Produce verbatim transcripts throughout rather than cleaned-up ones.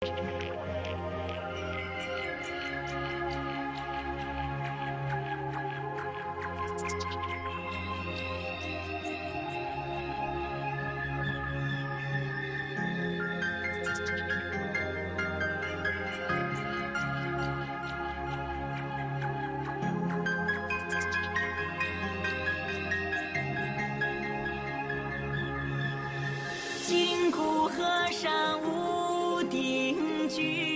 金谷河山无定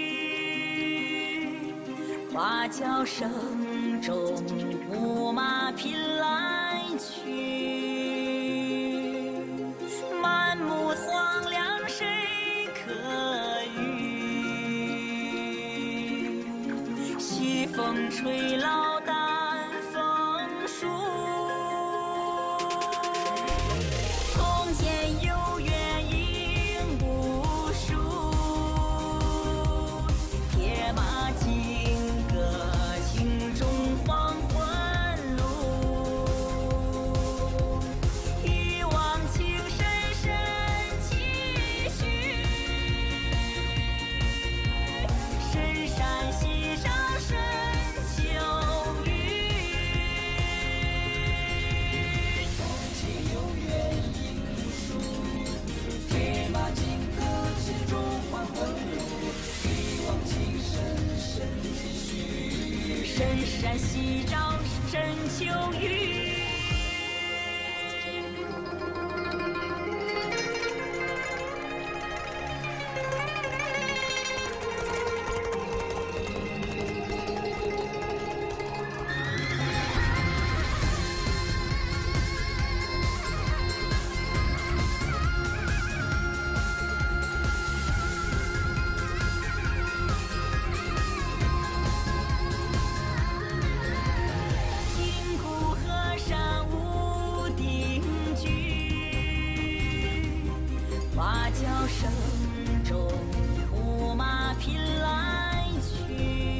居，花轿声中牧马匹来去。满目荒凉谁可语？西风吹老丹枫树。 深山夕照深秋雨。 声中牧马匹来去，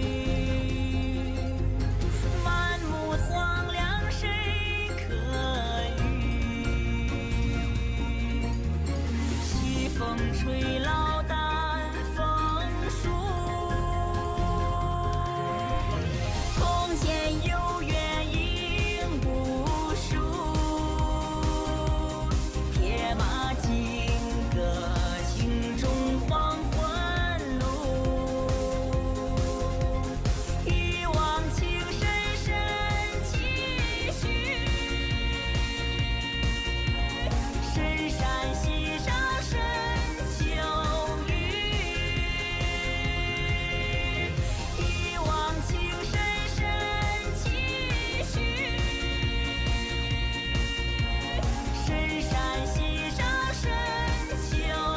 满目荒凉谁可语？西风吹老丹枫树，从前有月影无数，铁马金戈。 中黄昏路，一往情深深几许？深山溪上深秋雨，一往情深深几许？深山溪上深秋。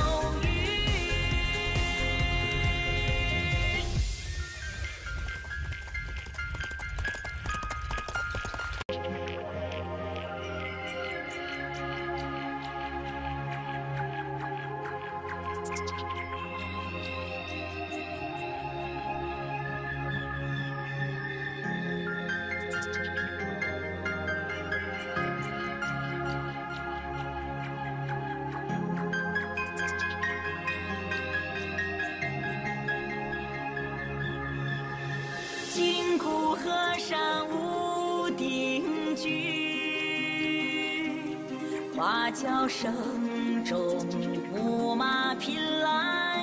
金谷河山无定居，花轿声中牧马匹来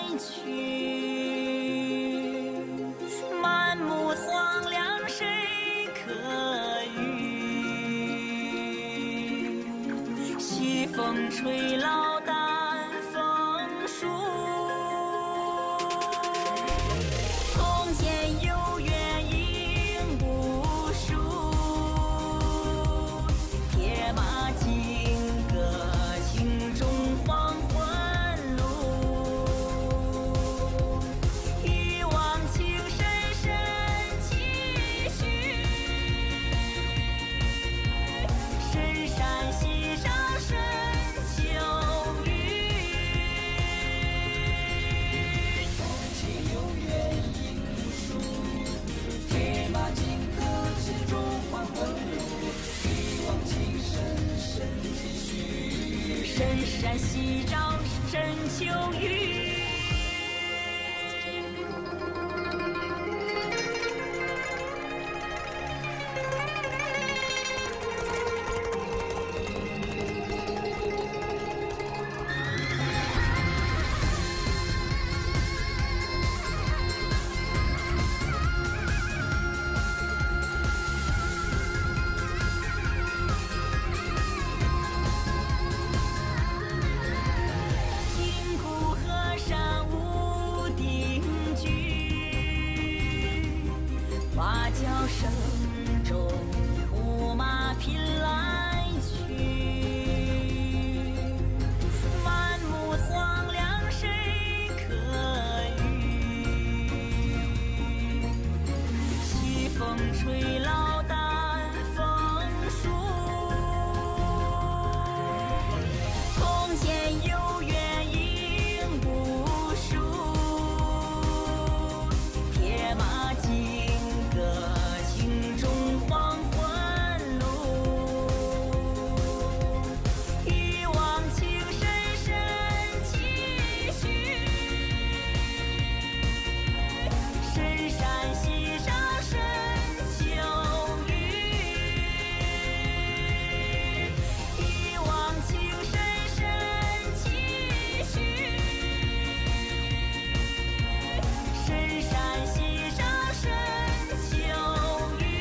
去。满目荒凉谁可语？西风吹老丹枫树。 深山夕照深秋雨。 芭蕉声中，胡马匹来去。满目荒凉谁可语？西风吹老丹枫树。从前有月影无数，铁马金戈青冢黄昏路。一往情深深几许，深山溪上深秋雨。一往情深深几许，深山溪上深秋雨。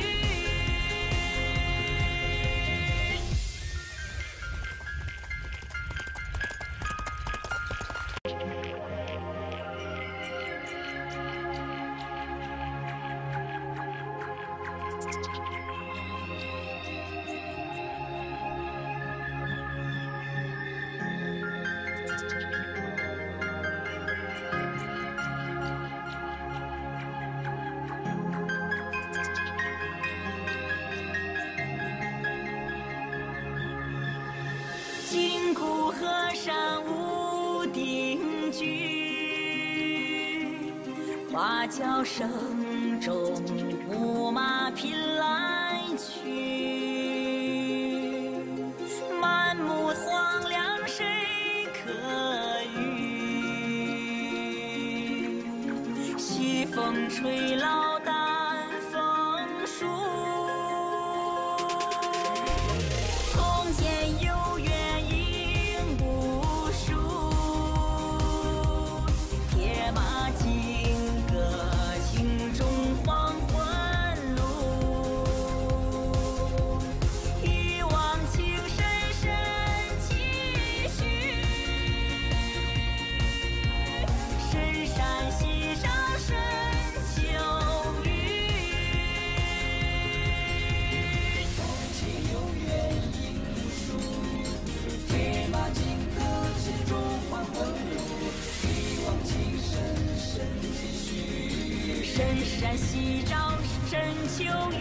金谷河山无定居，芭蕉声中胡马匹来去。满目荒凉谁可语？西风吹老丹枫树。从前有月影无数，铁马金戈青冢黄昏路。一往情深深几许，深山溪上深秋雨。 从前有月影无数，铁马金戈青冢黄昏路。一往情深深几许， 深山夕照深秋雨。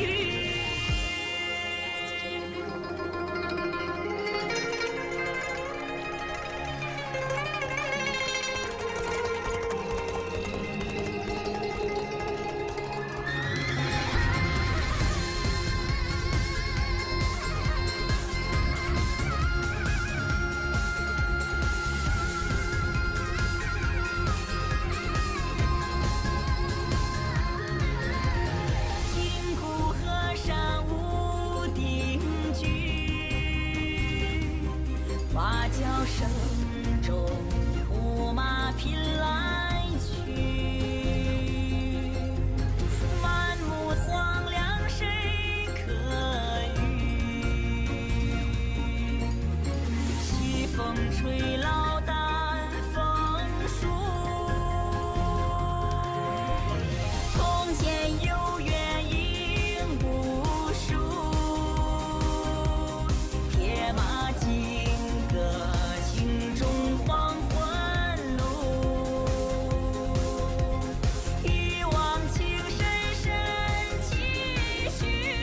金谷河山无定居，芭蕉声中胡马匹来去。满目荒凉谁可语？西风吹老丹枫树。从前有月影无数，铁马金戈青冢黄昏路。一往情深深几许，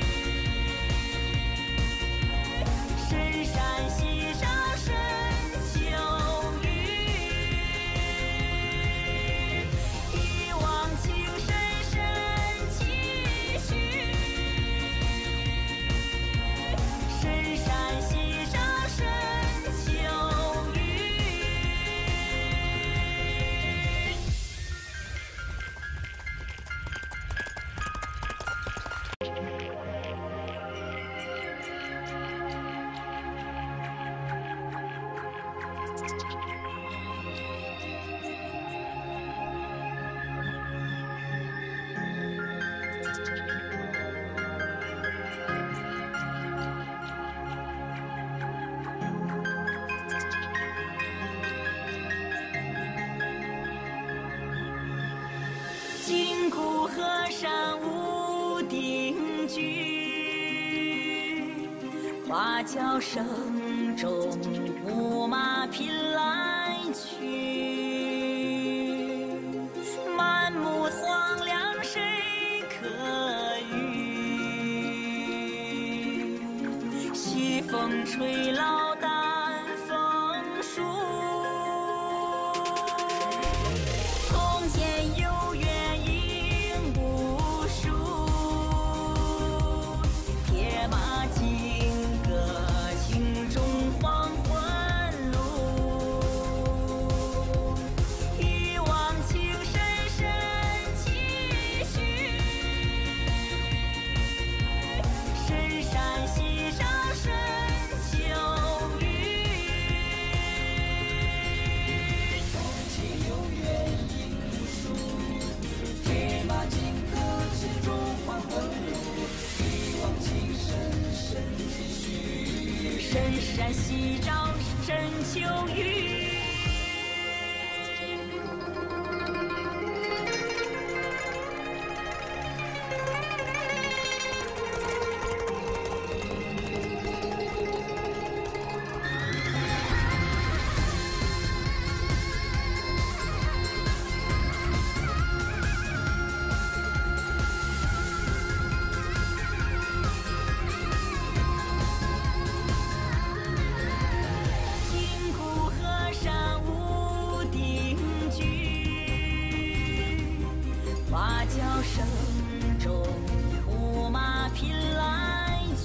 深山溪上深秋雨。一往情深深几许，深山溪上深秋雨。金谷河山无定居，花轿声中牧马匹来去，满目荒凉谁可语？西风吹老丹枫树。从前有月影无数，铁马金戈青冢黄昏路。一往情深深几许，深山溪上深秋雨。 从前有月影无数，铁马金戈千种黄昏路。一往情深深几许， 深山夕照深秋雨。金谷河山无定居，花轿声中牧马匹来去，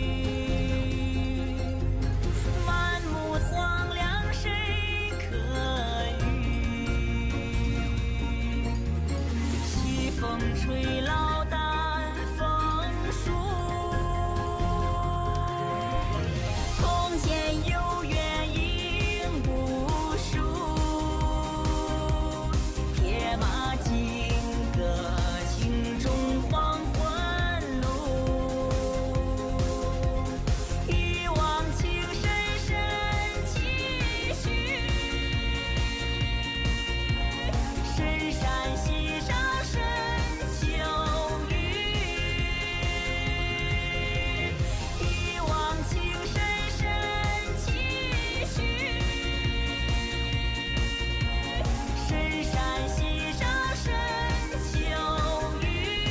满目荒凉谁可语？西风吹老丹枫树。从前有月影无数，铁马金戈青冢黄昏路。一往情深深几许，深山溪上深秋雨。一往情深深几许，深山溪上深秋雨。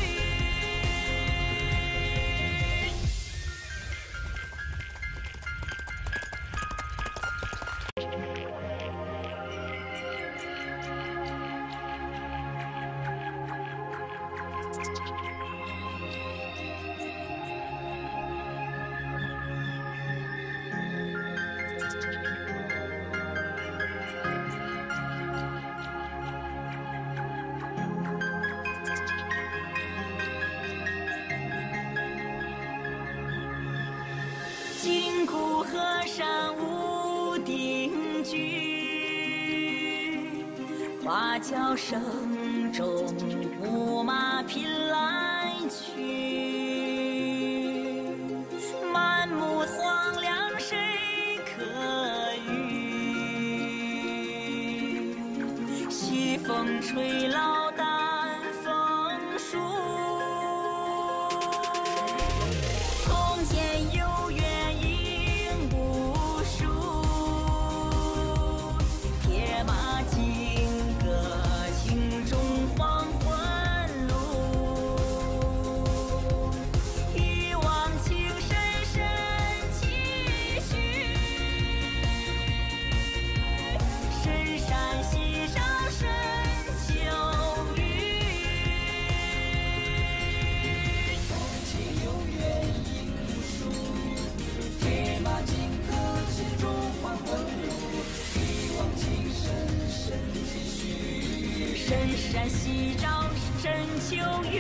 金谷河山无定居，花轿声中牧马匹来去，满目荒凉谁可语？西风吹老丹枫树。从前有月影无数，铁马金戈青冢黄昏路。一往情深深几许，深山溪上深秋雨。 从前有月影无数，铁马金戈千种黄昏路。一往情深深几许， 深山夕照深秋雨。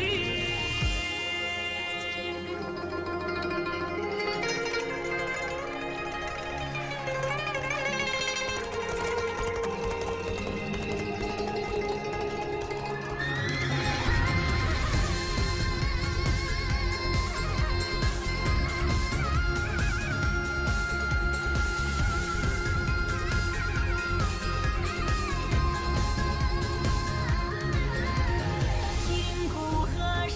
金谷河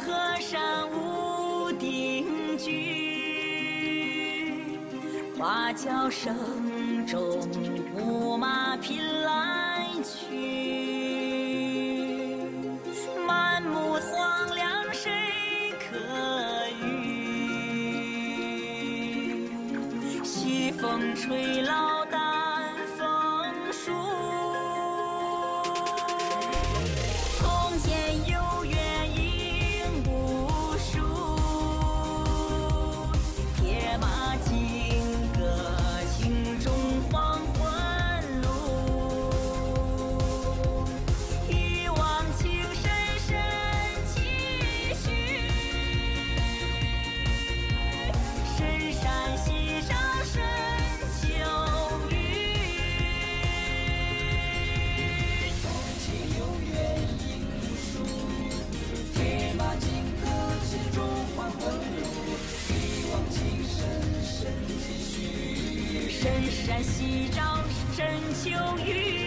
河山无定居，花轿声中牧马匹来去，满目荒凉谁可语？西风吹老丹枫树。从前有月影无数，铁马金戈情中黄昏路。一往情深深几许，深山溪上深秋雨。 从前有月影无数，铁马金戈牵着黄昏路。一往情深深几许， 深山夕照深秋雨。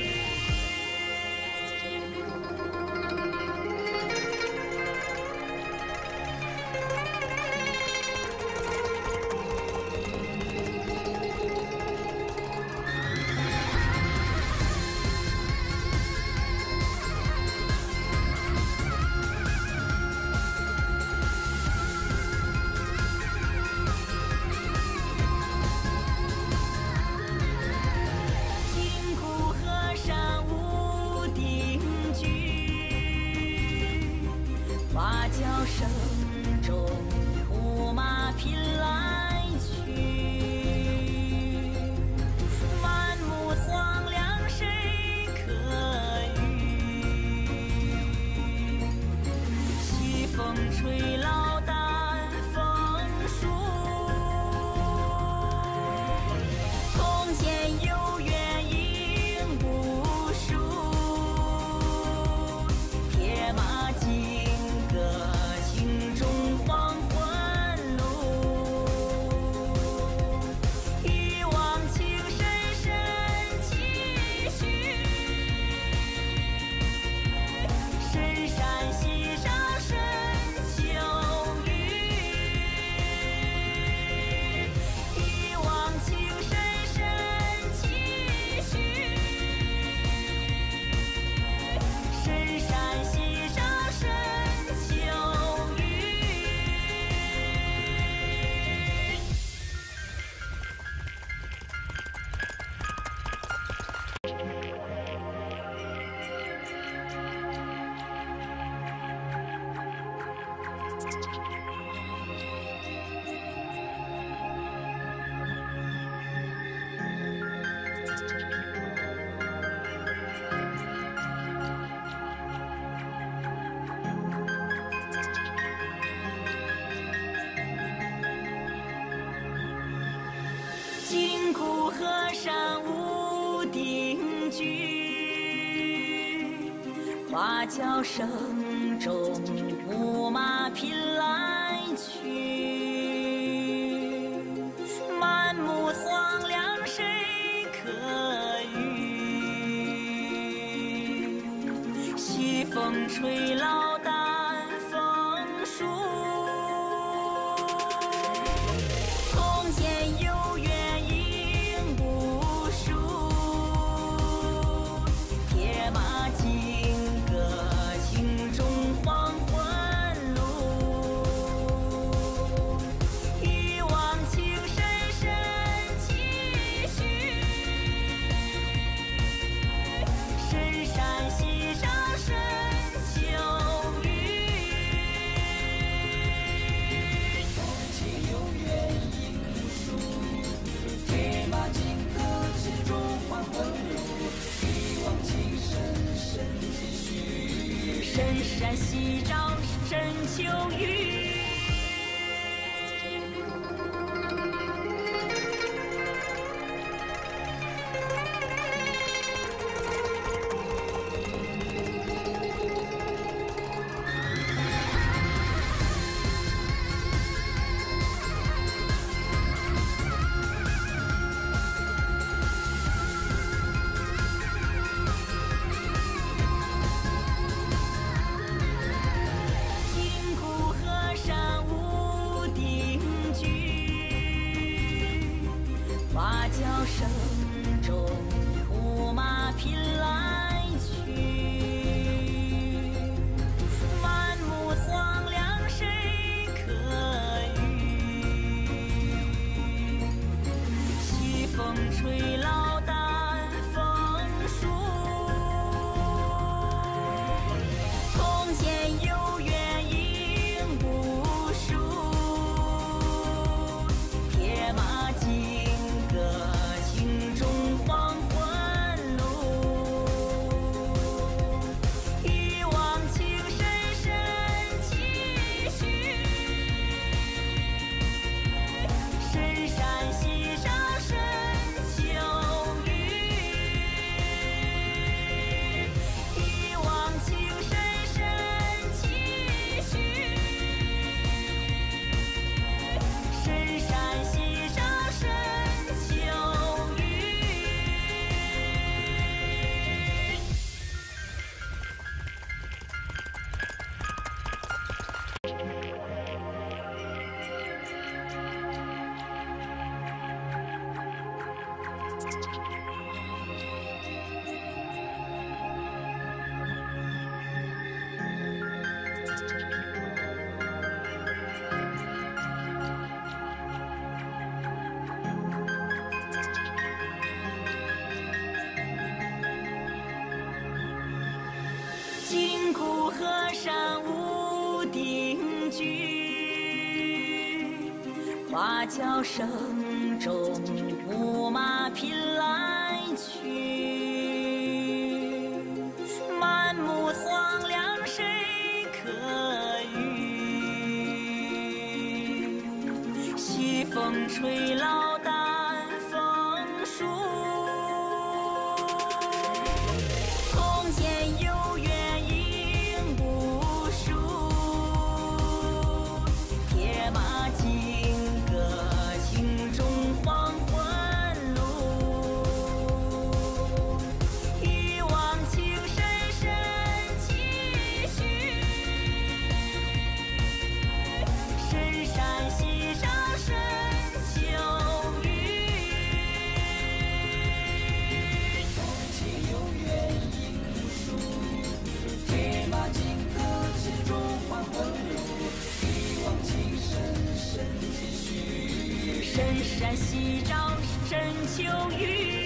金谷河山无定居，花轿声中牧马匹来去，满目荒凉谁可语？西风吹老丹枫树。从前有月影无数，铁马金戈情中黄昏路。一往情深深几许，深山溪上深秋雨。一往情深深几许，深山溪上深秋雨。金谷河山无定居，花轿声中牧马匹来去，满目荒凉谁可语？西风吹老丹枫树。从前有月影无数，铁马金戈情中黄昏路。一往情深深几许，深山溪上深秋雨。 从前有月影无数，铁马金戈牵着黄昏路。一往情深深几许， 深山夕照深秋雨。金谷声中，胡马匹来去，满目荒凉谁可语？西风吹老丹枫树，从前有缘应无数，铁马金戈情中黄昏路，一往情深深几许，深山溪上深秋雨，一往情深深几许，深山溪上深秋雨。金箍河山无定居，花轿声中胡马匹来去，满目荒凉谁可语？西风吹老丹枫树，从前有缘应无数，铁马金戈情中黄昏路，一往情深深几许，深山溪上深秋雨。 从前有缘应无数，铁马金戈情中黄昏路，一往情深深几许。 深山溪上深秋雨。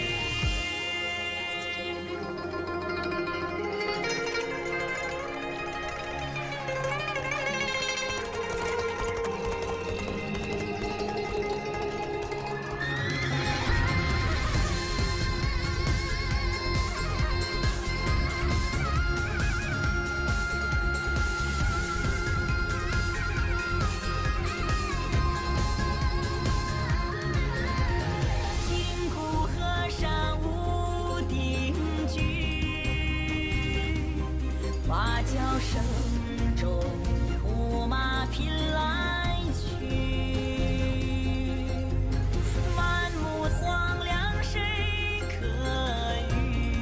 金箍河山无定居，花轿声中胡马匹来去，满目荒凉谁可语？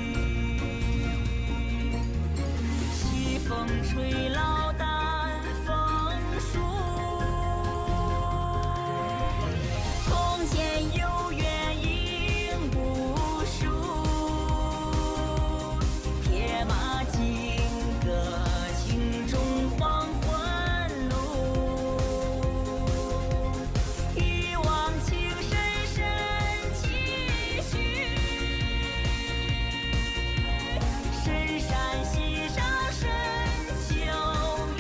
西风吹老丹枫树，从前有缘应无数，铁马金戈情中黄昏路，一往情深深几许，深山溪上深秋雨，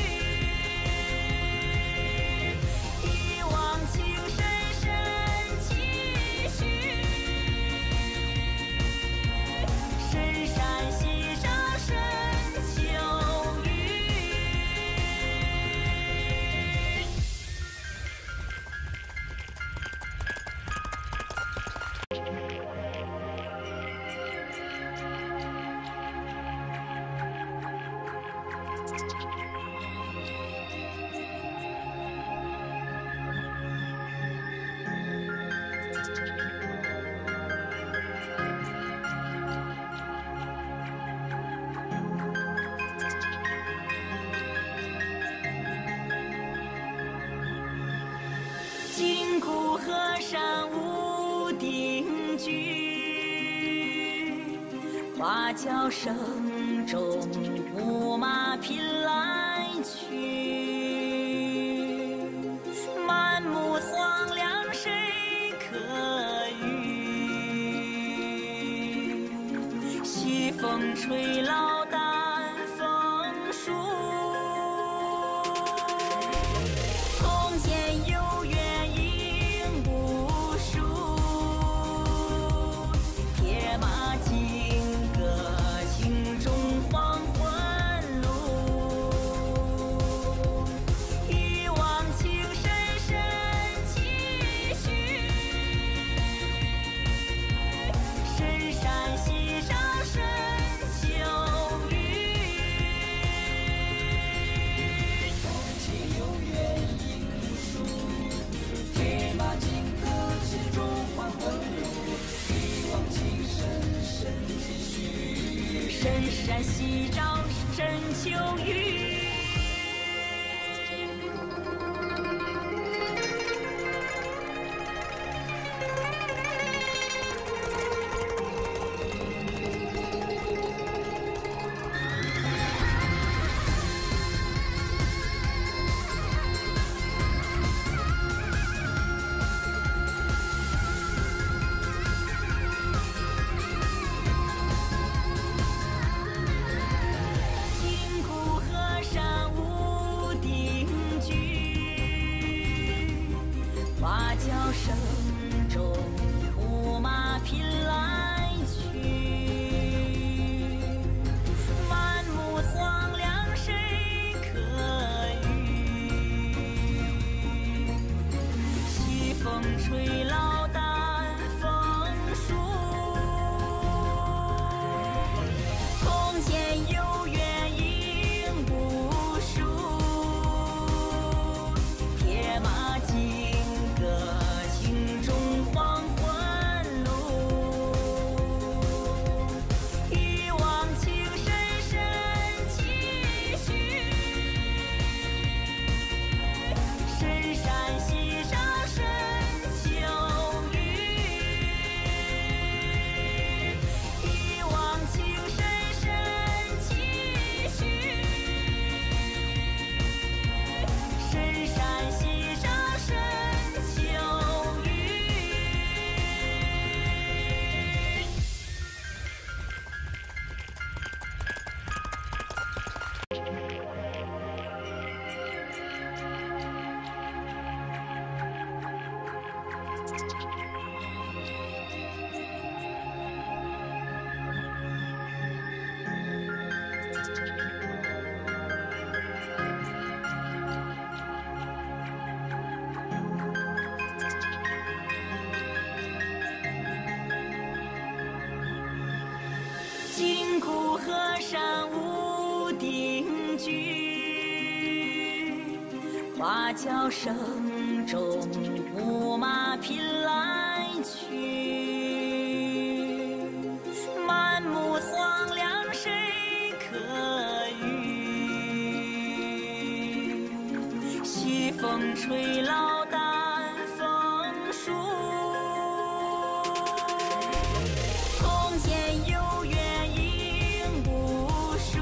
一往情深深几许，深山溪上深秋雨。金箍河山无定居，花轿声中牧马频来去，满目荒凉谁可语？西风吹老丹枫树。从前有月影无数，铁马金戈青冢黄昏路。一往情深深几许，深山溪上深秋雨。 从前有月影无数，铁马金戈千种黄昏路。一往情深深几许， 深山夕照深秋雨。金谷河山无定居，花轿声中牧马频来去，满目荒凉谁可语？西风吹老丹枫树。从前有月影无数，铁马金戈青冢黄昏路。一往情深深几许，深山溪上深秋雨。一往情深深几许，深山溪上深秋雨。金谷河山无定居，花轿声中牧马频来去，满目荒凉谁可语？西风吹老丹枫树。从前有月影无数，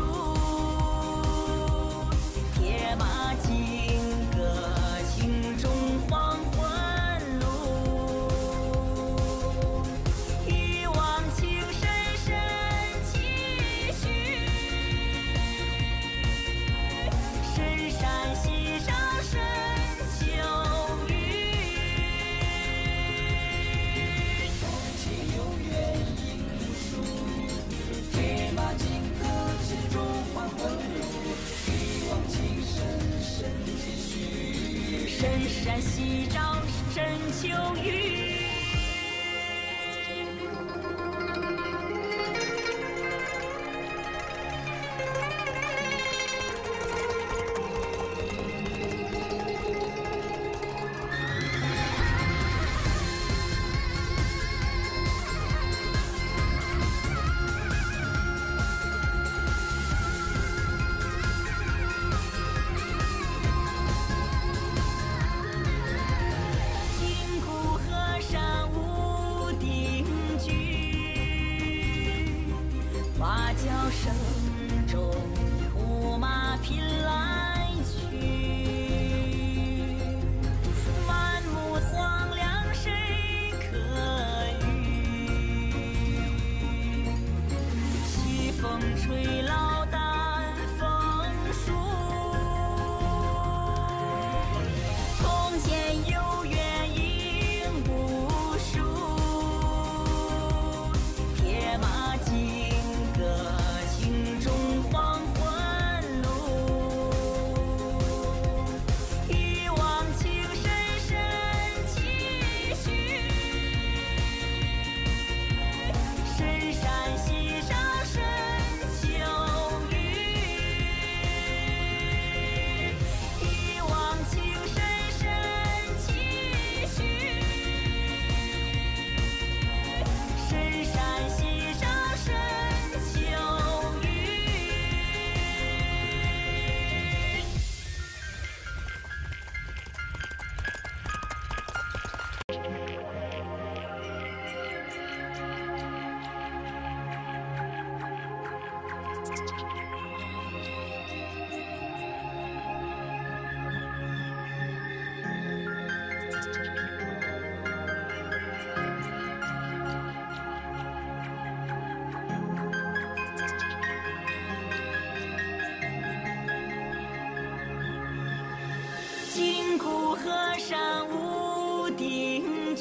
铁马金戈青冢黄昏路。一往情深深几许，深山溪上深秋雨。 从前有月影无数，铁马金戈千种黄昏路。一往情深深几许， 深山夕照深秋雨。金谷河山声中，胡马匹来去，满目荒凉谁可语？西风吹老丹枫树，从前有缘应无数，铁马金戈情中黄昏路，一往情深深几许，深山溪上深秋雨，一往情深深几许，深山溪上深秋雨。金箍河山无定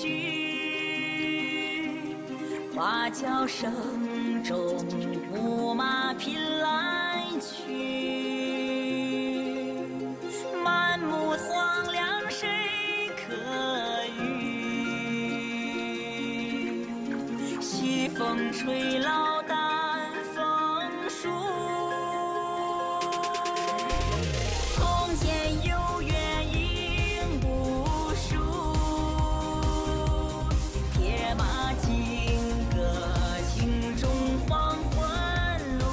居，花轿声中牧马匹来去，满目荒凉谁可语？西风吹老丹枫树，从前有缘应无数，铁马金戈情中黄昏路，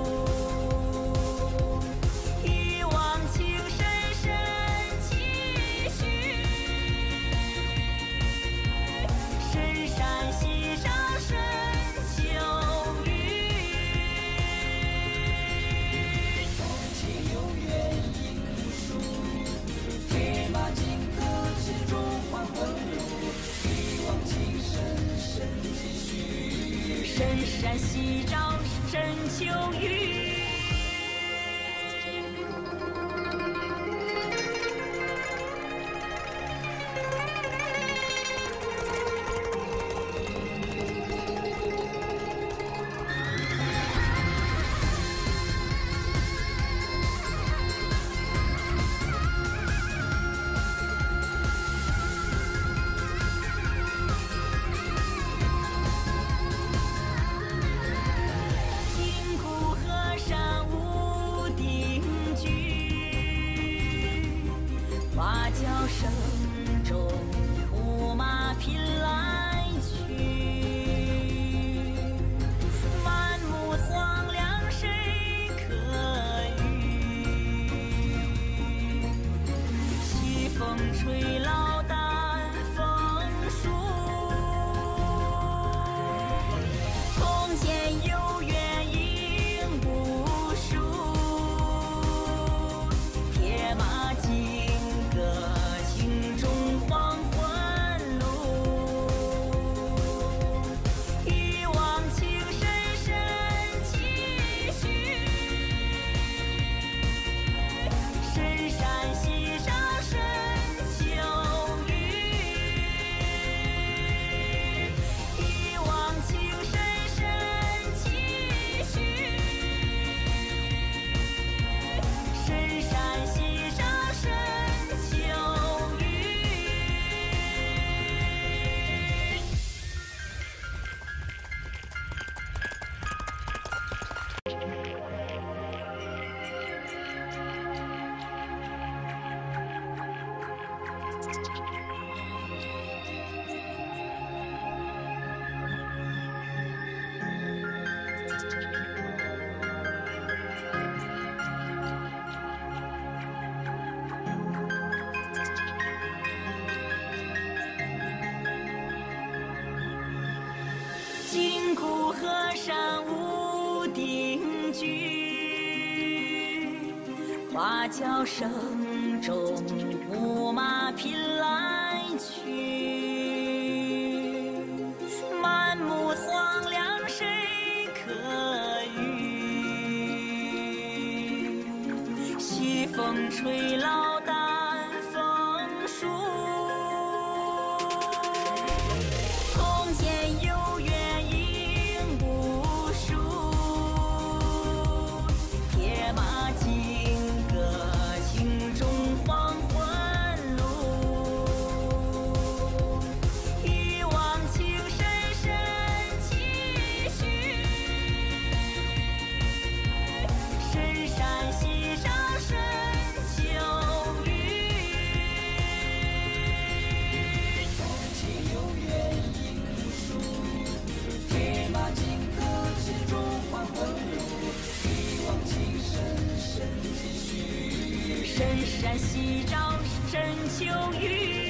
一往情深深几许，深山溪上深秋雨。 从前有缘应无数，铁马金戈情中黄昏路，一往情深深几许。 深山夕照深秋雨。金箍河山无定居，花轿声中胡马匹来去，满目荒凉谁可语？西风吹老丹枫树，从前有缘应无数，铁马金戈情中黄昏路，一往情深深几许，深山溪上深秋雨，一往情深深几许，深山溪上深秋雨。金箍河山无定居，花轿声中牧马匹来去，满目荒凉谁可语？西风吹老丹枫树。从前有月影无数，铁马金戈情中黄昏路。一往情深深几许，深山溪上深秋雨。 从前有月影无数，铁马金戈牵中黄昏路。一往情深深几许， 深山夕照深秋雨。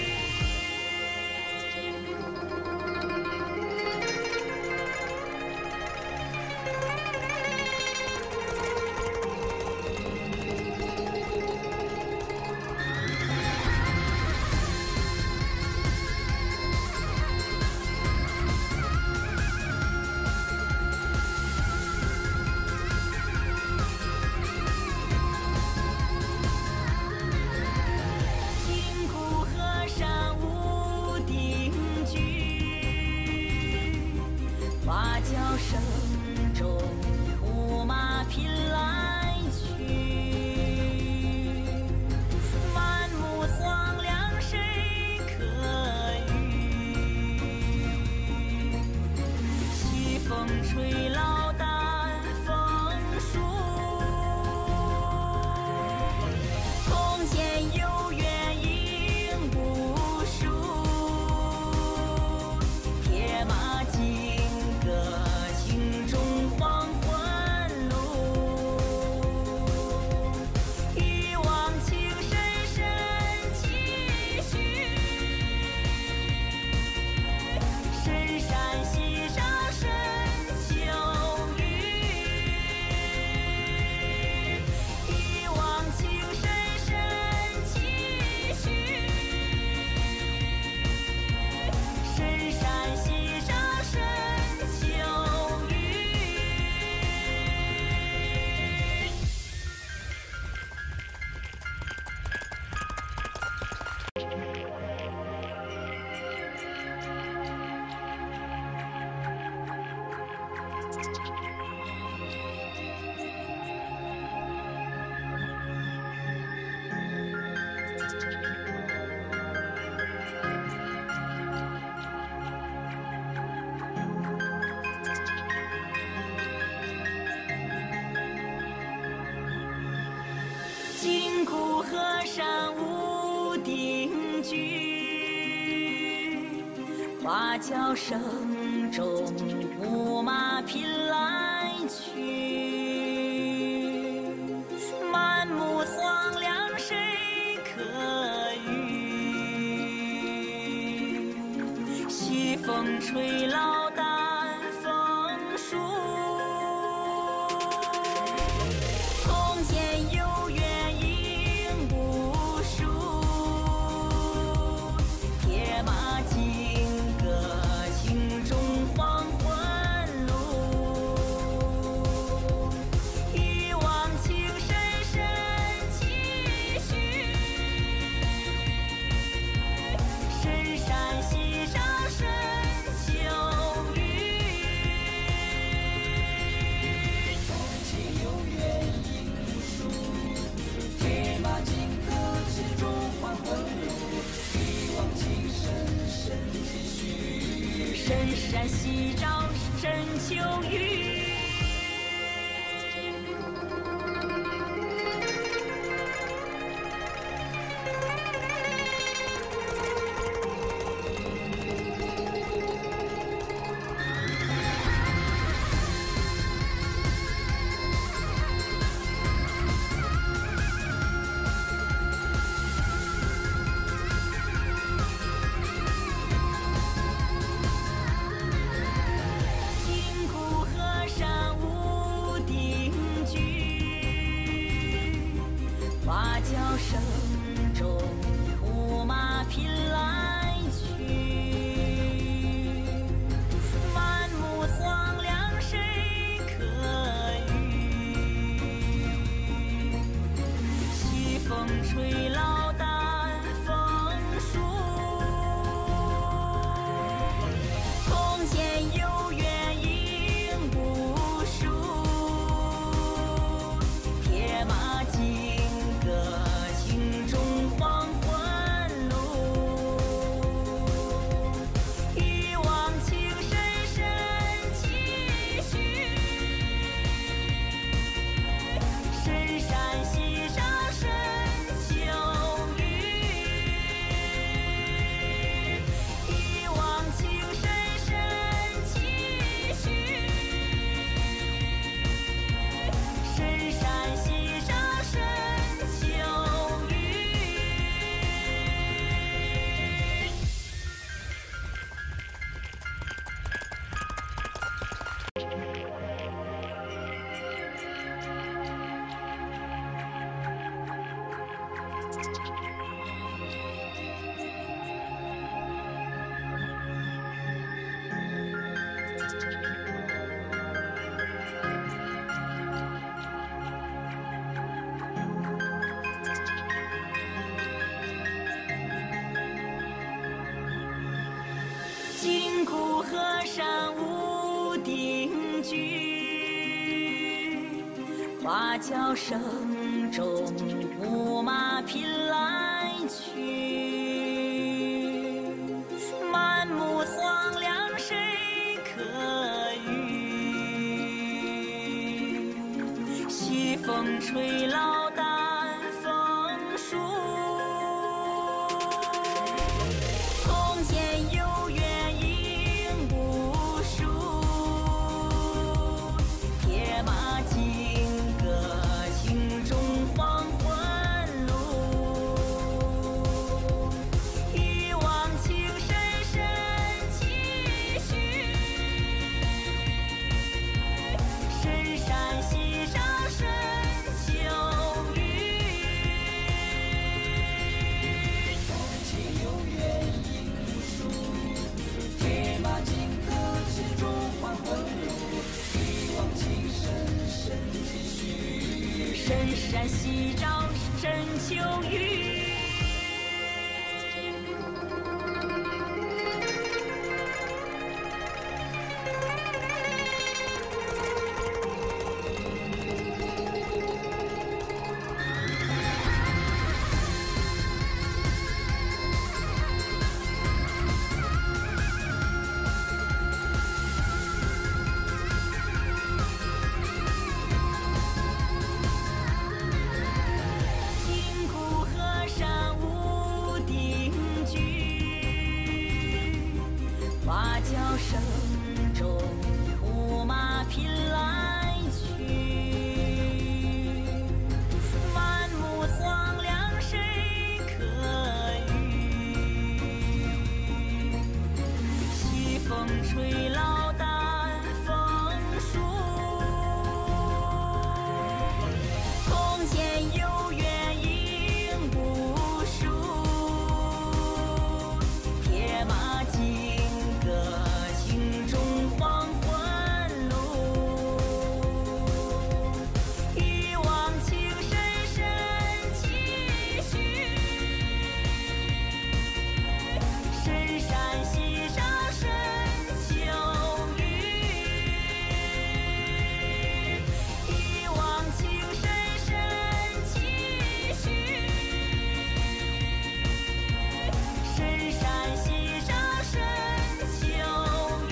金谷河山无定居，花轿声中牧马匹来去，满目荒凉谁可语？西风吹老丹枫树。从前有月影无数，铁马金戈情中黄昏路。一往情深深几许，深山溪上深秋雨。一往情深深几许，深山溪上深秋雨。金谷河山无定居，花轿声中牧马匹来去，满目荒凉谁可语？西风吹老丹枫树。从前有月影无数，铁马金戈情中黄昏路。一往情深深几许，深山溪上深秋雨。 从前有月影无数，铁马金戈牵中黄昏路。一往情深深几许， 深山夕照深秋雨。金谷河山金谷河山无定居，花轿声中牧马匹来去，满目荒凉谁可语？西风吹老丹枫树，从前有月影无数，铁马金戈情中黄昏路，一往情深深几许，深山夕照深秋雨。 从前有月影无数，铁马金戈牵着黄昏路，一往情深深几许。 深山夕照深秋雨。金谷河山无定居，花轿声中牧马匹来去，满目荒凉谁可语？西风吹老丹枫树，从前有月影无数，铁马金戈情中黄昏路，一往情深深几许，深山夕照深秋雨。一往情深深几许，深山夕照深秋雨。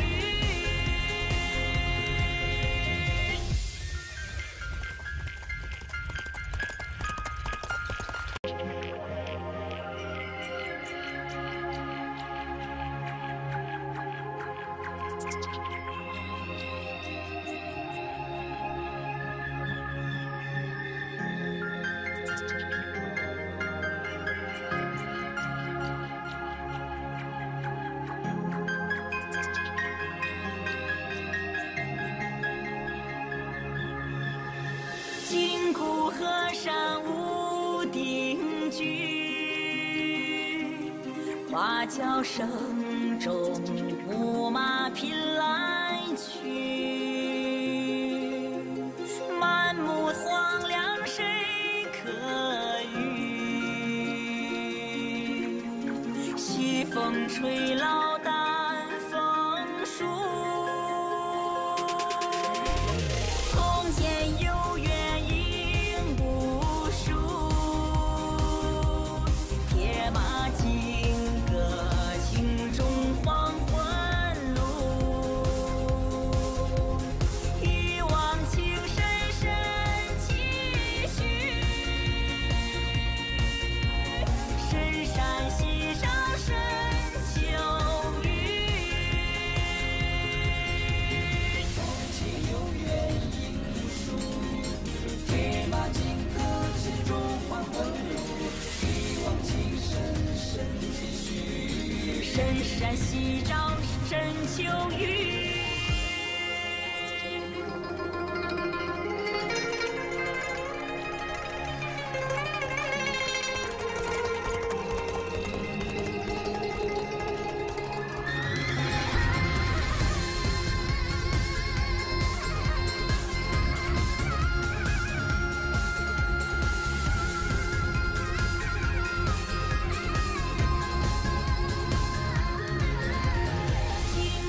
金谷河山无定居，花轿声中牧马匹来去，满目荒凉谁可语？西风吹老丹枫树，从前有月影无数，铁马金戈情中黄昏路，一往情深深几许，深山夕照深秋雨。 从前有月影无数，铁马金戈牵着黄昏路，一往情深深几许。 深山夕照深秋雨。金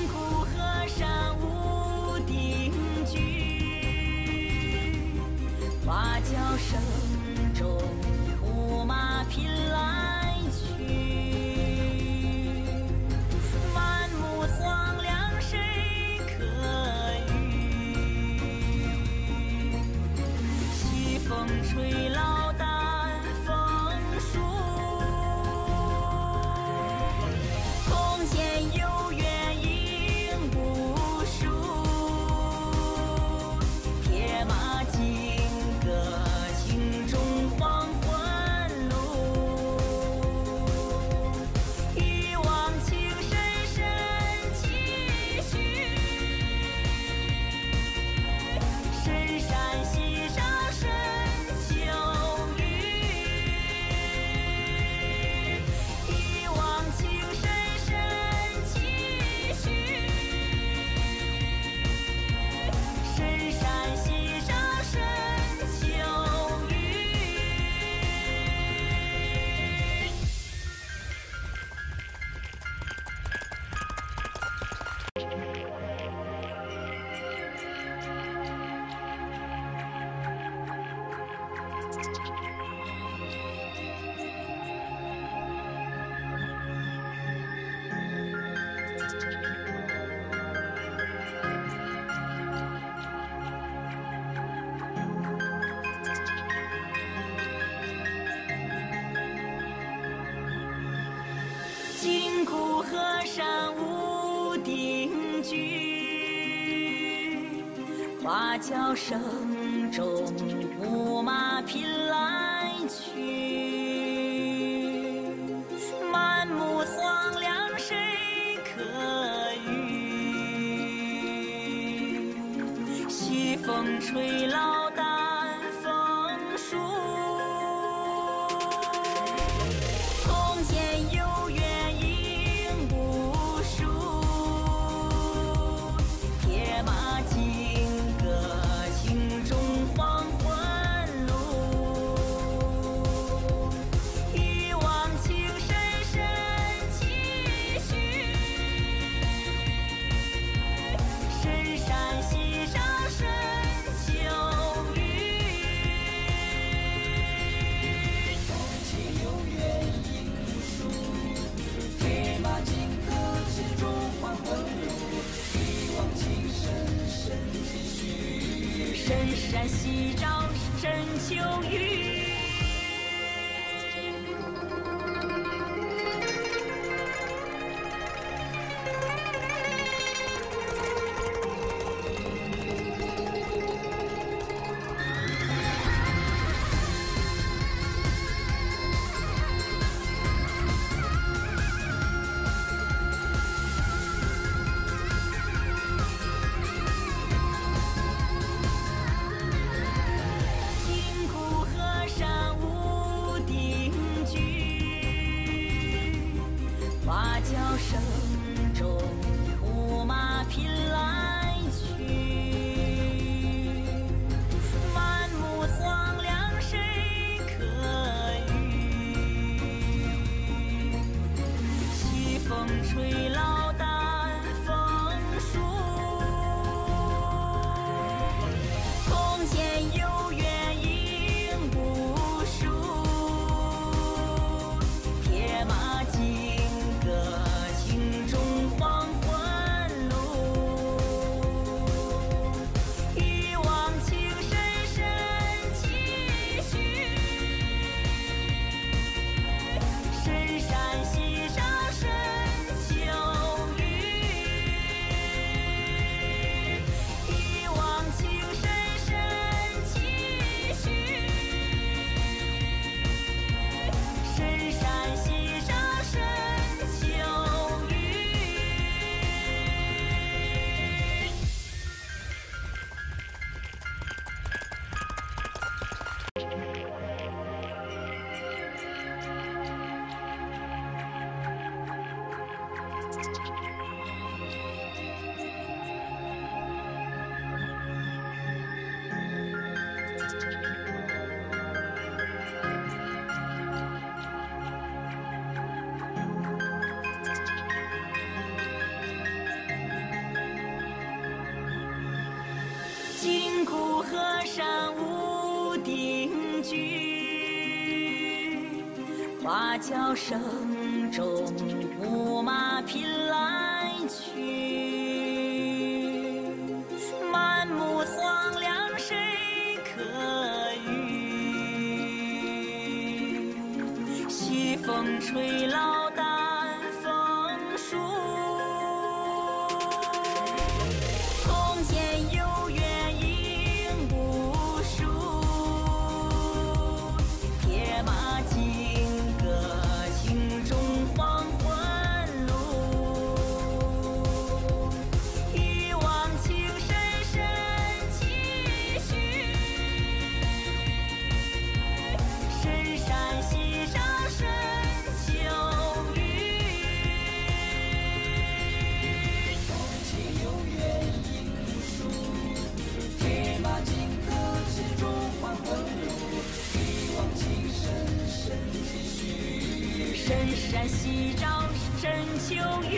古河山无定居，花轿声中牧马频来去，满目荒凉谁可语？西风吹老丹枫树。从前有月影无数，铁马金戈情中黄昏路。一往情深深几许，深山溪上深秋雨。 从前有月影无数，铁马金戈牵着黄昏路。一往情深深几许， 深山夕照深秋雨。金古河山无定居，花轿声中牧马频来去，满目荒凉谁可语？西风吹老丹枫树。从前有月影无数，铁马金戈情中黄昏路。一往情深深几许，深山溪上深秋雨。一往情深深几许，深山溪上深秋雨。金古河山无定居，花轿声中牧马频来去，满目荒凉谁可语？西风吹老丹枫树。从前有月影无数，铁马金戈情中黄昏路。一往情深深几许，深山溪上深秋雨。 从前有月影无数，铁马金戈牵着黄昏路。一往情深深几许， 深山夕照深秋雨。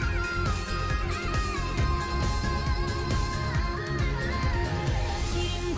金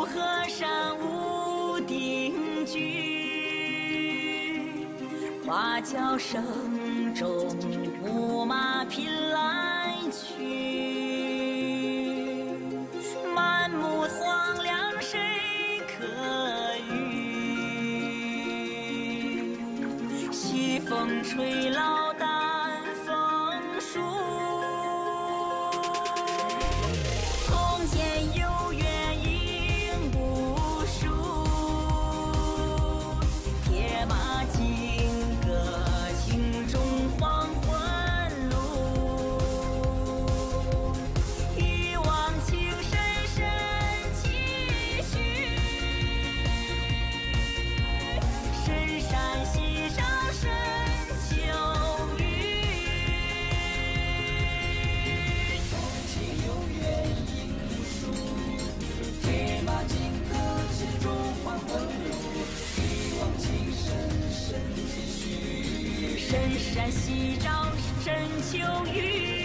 河山无定居，花轿声中牧马匹来去，满目荒凉谁可语？西风吹老丹枫树，从前有缘应无数，铁马金戈情中黄昏路，一往情深深几许，深山夕照深秋雨。 从前有缘应无数，铁马金戈牵着黄昏路，一往情深深几许。 深山夕照深秋雨。